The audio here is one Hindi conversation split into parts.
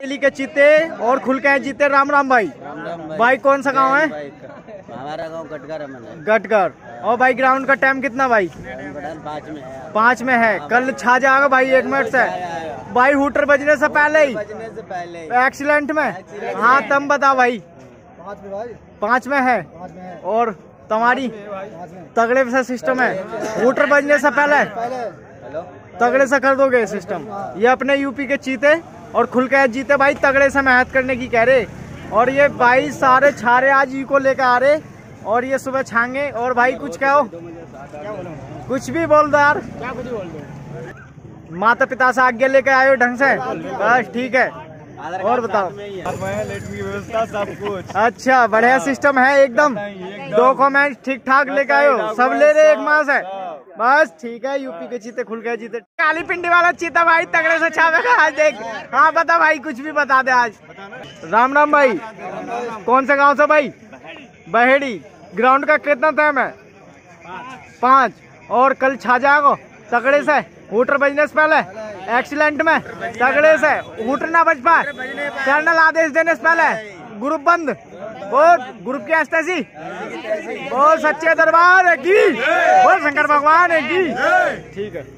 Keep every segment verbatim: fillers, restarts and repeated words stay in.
बरेली के चीते और खुल के जीते। राम राम भाई। राम राम भाई। भाई कौन सा गांव है? हमारा गांव गटकर है। गटकर। और भाई ग्राउंड का टाइम कितना भाई? पाँच में है। पाँच में है। कल छा जाएगा भाई एक मिनट से भाई, हुटर बजने से पहले ही बजने से पहले एक्सीलेंट में। हाँ तम बता भाई। पाँच में है। और तुम्हारी तगड़े से सिस्टम है, हुटर बजने से पहले तगड़े से कर दोगे सिस्टम। ये अपने यूपी के चीते और खुल के जीते भाई, तगड़े से मेहनत करने की कह रहे। और ये भाई सारे छारे आज ई को लेकर आ रहे और ये सुबह छांगे। और भाई कुछ कहो, कुछ भी बोल दो यार। क्या कुछ बोल दो? माता पिता से आज्ञा लेकर आए हो ढंग से? बस ठीक है। और बताओ। की व्यवस्था सब कुछ अच्छा बढ़िया सिस्टम है एकदम। डॉक्यूमेंट ठीक ठाक लेकर आए हो? सब ले रहे एक मास है बस ठीक है। यूपी के चीते खुल के जीते। काली पिंडी वाला चीता भाई तगड़े से छावेगा आज देख। हाँ बता भाई, कुछ भी बता दे आज। राम राम भाई। कौन से गांव से भाई? बहेड़ी। ग्राउंड का कितना टाइम है? पाँच। और कल छा जाएगा तगड़े से, हुटर बजने से पहले एक्सीलेंट में तगड़े से। हुटर ना बज पाए कर्नल आदेश देने से पहले ग्रुप बंद। बोल ग्रुप की एस्टेसी। बोल सच्चे दरबार की। बोल शंकर भगवान की। ठीक है।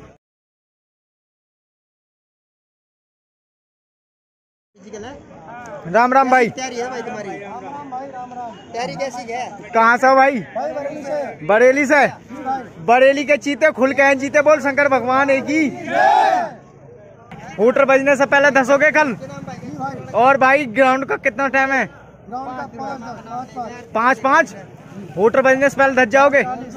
राम राम भाई। तैयारी है भाई तुम्हारी? तैयारी कैसी है? कहाँ से हो भाई? बरेली से। बरेली के चीते खुल के जीते। बोल शंकर भगवान एक ही। हुटर बजने से पहले धसोगे कल? और भाई ग्राउंड का कितना टाइम है? पाँच पाँच। हुटर बजने से पहले धस जाओगे?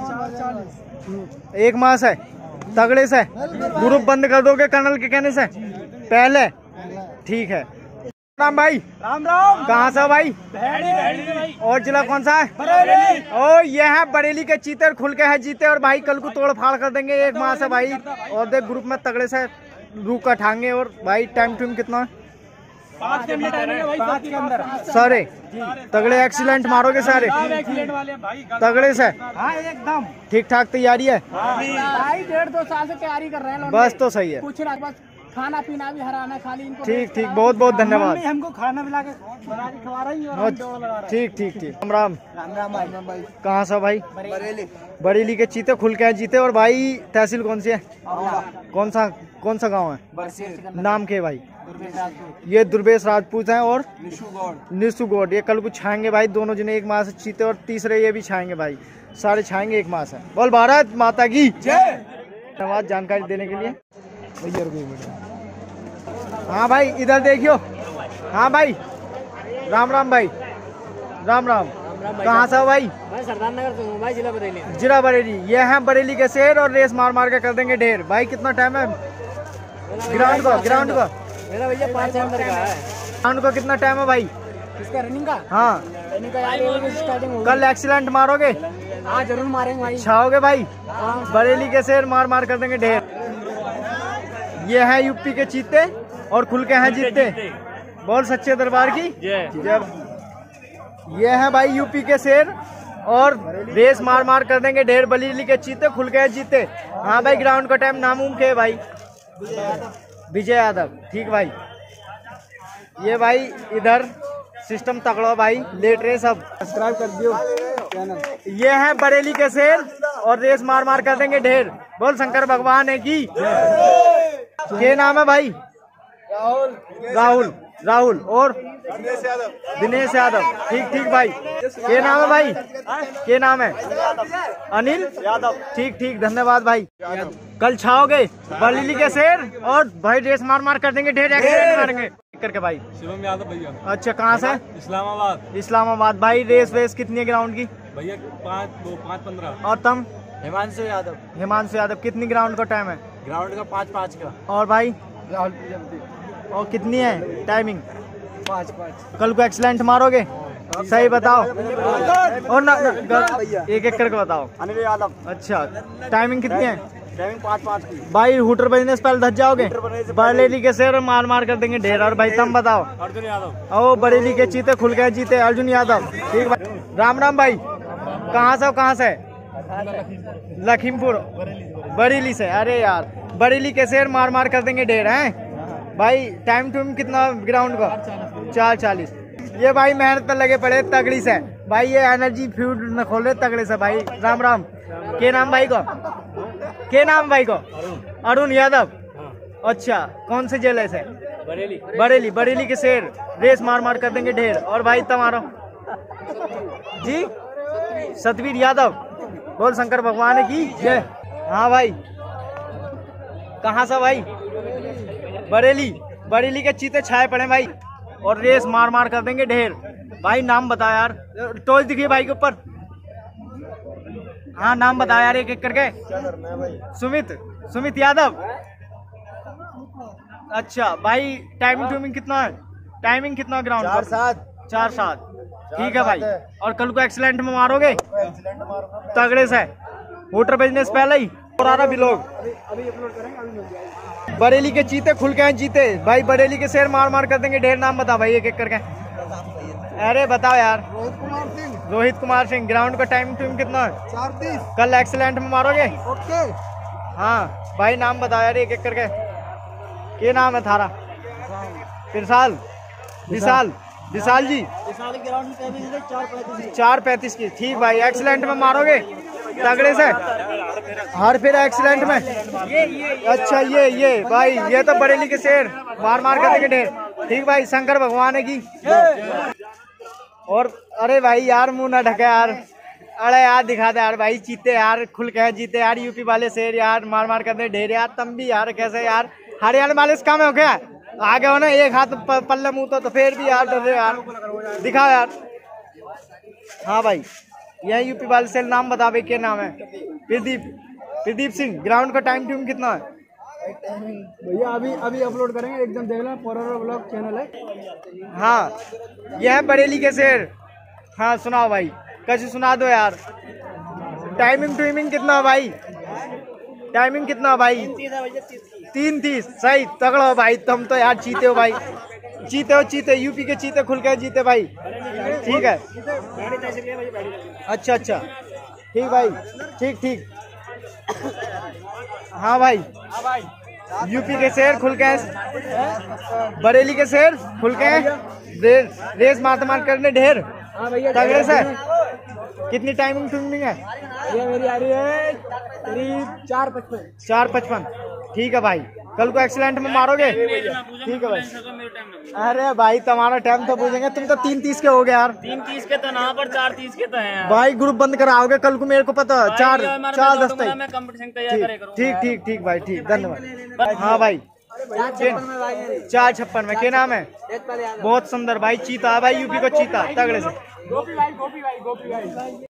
एक मास है तगड़े से। ग्रुप बंद कर दोगे कर्नल के कहने से पहले? ठीक है। राम भाई। राम राम। कहाँ से हो भाई? बहेड़ी, बहेड़ी। और जिला कौन सा है? बरेली। ओ ये है बरेली के चीते खुल के है जीते। और भाई कल को तोड़ फाड़ कर देंगे एक माह से भाई। और देख ग्रुप में तगड़े से रूह का ठांगे। और भाई टाइम टूम कितना है? पाँच के अंदर सारे तगड़े एक्सीलेंट मारोगे सारे तगड़े से? हाँ एकदम ठीक ठाक तैयारी है भाई। डेढ़ दो साल से तैयारी कर रहे हैं। बस तो सही है। कुछ ना बस खाना पीना भी हराना खाली इनको। ठीक ठीक, बहुत बहुत धन्यवाद। हमको खाना मिला के बना के खवा रही है। ठीक ठीक ठीक। राम राम। राम राम भाई। कहाँ से भाई? बरेली। बरेली के चीते खुल के जीते। और भाई तहसील कौन सी है? कौन सा कौन सा गांव है? नाम के भाई? ये दुर्बेश राजपूत हैं और निशु गौड़। ये कल को छाएंगे भाई दोनों जने एक माह से चीते। और तीसरे ये भी छाएंगे भाई, सारे छाएंगे एक माह से। बोल भारत माता की जय। धन्यवाद जानकारी देने के लिए। हाँ भाई इधर देखियो। हाँ भाई। राम राम भाई। राम राम। कहाँ से हो भाई? सरदार नगर से हूँ भाई, जिला बरेली। जिला बरेली। ये है बरेली के शेर और रेस मार मार के कर देंगे ढेर। भाई कितना टाइम है ग्राउंड का? ग्राउंड का मेरा भैया पाँच के अंदर का है। ग्राउंड का कितना टाइम है भाई? किसका रनिंग का? हाँ रनिंग का यार स्टार्टिंग होगी। कल एक्सीलेंट मारोगे? हाँ जरूर मारेंगे भाई। छाओगे भाई? बरेली के शेर मार मार कर देंगे ढेर। ये है यूपी के चीते और खुल के हैं जीते। बोल सच्चे दरबार की जय। ये है भाई यूपी के शेर और रेस मार मार कर देंगे ढेर। बरेली के चीते खुल के जीते। हाँ भाई ग्राउंड का टाइम नाम उम के भाई? विजय यादव। ठीक भाई। ये भाई इधर सिस्टम तगड़ो भाई, लेट रहे सब। सब्सक्राइब कर दियो चैनल। ये है बरेली के शेर और रेस मार मार कर देंगे ढेर। बोल शंकर भगवान है की। क्या नाम है भाई? राहुल। राहुल राहुल और दिनेश यादव। दिनेश यादव। ठीक ठीक भाई। क्या नाम है भाई? क्या नाम है? अनिल यादव। ठीक ठीक धन्यवाद भाई। कल छाओगे बरेली के शेर और भाई रेस मार मार कर देंगे ढेर। एक्सीडेंट मारेंगे करके भाई। शिवम यादव भैया। अच्छा कहाँ से? इस्लामाबाद। इस्लामाबाद। भाई रेस वेस कितनी है ग्राउंड की? भैया पाँच वो पाँच पंद्रह। और तुम? हिमांशु यादव। हिमांशु यादव। कितनी ग्राउंड का टाइम है? ग्राउंड का पाँच पाँच का। और भाई? राहुल। और कितनी है टाइमिंग? पाँच पाँच। कल को एक्सीलेंट मारोगे? सही बताओ। और ना, ना एक एक करके बताओ। अनिल यादव। अच्छा टाइमिंग कितनी है? टाइमिंग पाँच पाँच की। भाई हुटर बजने से पहले धस जाओगे? बरेली के शेर मार मार कर देंगे ढेर। और भाई तुम बताओ? अर्जुन यादव। ओ बरेली के चीते खुल के जीते अर्जुन यादव। ठीक भाई। राम राम भाई। कहाँ से हो? कहाँ से? लखीमपुर बरेली से। अरे यार बरेली के शेर मार मार कर देंगे ढेर हैं। भाई टाइम टूम कितना ग्राउंड का? चार चालीस। ये भाई मेहनत पर लगे पड़े तगड़ी से भाई, ये एनर्जी फ्यूड न खोल रहे तगड़े से भाई। राम राम। के नाम भाई को? के नाम भाई को? अरुण यादव। अच्छा, कौन से जिले से? बरेली। बरेली। बरेली के शेर रेस मार मार कर देंगे ढेर। और भाई तुम्हारा जी? सतवीर यादव। बोल शंकर भगवान की जय। हाँ भाई, कहाँ से भाई? बरेली। बरेली के चीते छाए पड़े भाई और रेस मार मार कर देंगे ढेर। भाई नाम बता यार, टॉर्च दिखिए भाई के ऊपर। हाँ नाम बता यार एक एक करके। सुमित। सुमित यादव। अच्छा भाई, टाइमिंग टूमिंग कितना है? टाइमिंग कितना ग्राउंड? चार सात। चार सात। ठीक है भाई। और कल को एक्सीलेंट में मारोगे तगड़े से? मोटर बिजनेस पहले ही और आ रहा भी लोग। बरेली के चीते खुल के हैं जीते भाई। बरेली के शेर मार मार कर देंगे ढेर। नाम बता भाई एक एक करके। अरे बताओ यार। रोहित कुमार सिंह। रोहित कुमार सिंह। ग्राउंड का टाइम टूम कितना है? चार तीस। कल एक्सीलेंट में मारोगे? ओके। हाँ भाई नाम बताओ यार एक एक करके। क्या नाम है थारा? विशाल। विशाल। विशाल जी। चार पैंतीस की। ठीक भाई, एक्सीलेंट में मारोगे तगड़े से? हर फिर एक्सीलेंट में। अच्छा ये ये भाई, ये तो बरेली के शेर मार मार कर देंगे ढेर। ठीक भाई, शंकर भगवान की। और अरे भाई यार मुंह ना ढके यार। अरे यार दिखा दे यार भाई, चीते यार खुल के जीते यार। यूपी वाले शेर यार मार मार कर दे ढेर यार। तुम भी यार कैसे यार, हरियाणा वाले से काम हो गया आगे हो ना, एक हाथ पल्ले मुंह तो, तो फिर भी यार डर रहे यार। दिखाओ यार। हाँ भाई, यह यूपी वाले से नाम बता भाई, क्या नाम है? प्रदीप। प्रदीप सिंह। ग्राउंड का टाइम ट्यूम कितना है? भैया अभी अभी अपलोड करेंगे, एकदम देख लेना, पोरोरो ब्लॉग चैनल है। हाँ, यह है बरेली के शेर। हाँ सुनाओ भाई, कैसे सुना दो यार। टाइमिंग ट्यूमिंग कितना भाई? टाइमिंग कितना भाई? तीन तीस। सही तगड़ा हो भाई, तुम तो यार चीते हो भाई। चीते हो चीते, यूपी के चीते खुल के जीते भाई। ठीक है। अच्छा अच्छा ठीक भाई, ठीक ठीक। हाँ भाई, यूपी के शेर खुल के, बरेली के शेर खुल के रेस रेस मार मार करने ढेर तगड़े से। कितनी टाइमिंग टूमिंग है? ये मेरी आ रही है करीब चार पचपन। चार पचपन। ठीक है भाई, कल को एक्सीलेंट में मारोगे? ठीक है भाई। अरे भाई तुम्हारा टाइम तो पूछेंगे, तुम तो तीन तीस के हो गए यार। तीन तीस के तो ना, पर चार तीस के तो हैं भाई। ग्रुप बंद कराओगे कल को, मेरे को पता। चार चार दस तक। मैं कंपटीशन तैयार करे करूंगा। ठीक ठीक ठीक भाई, ठीक धन्यवाद। हाँ भाई, चार छप्पन में। क्या नाम है? बहुत सुंदर भाई, चीता भाई, यूपी को चीता तगड़े से। गोपी भाई, गोपी भाई, गोपी भाई।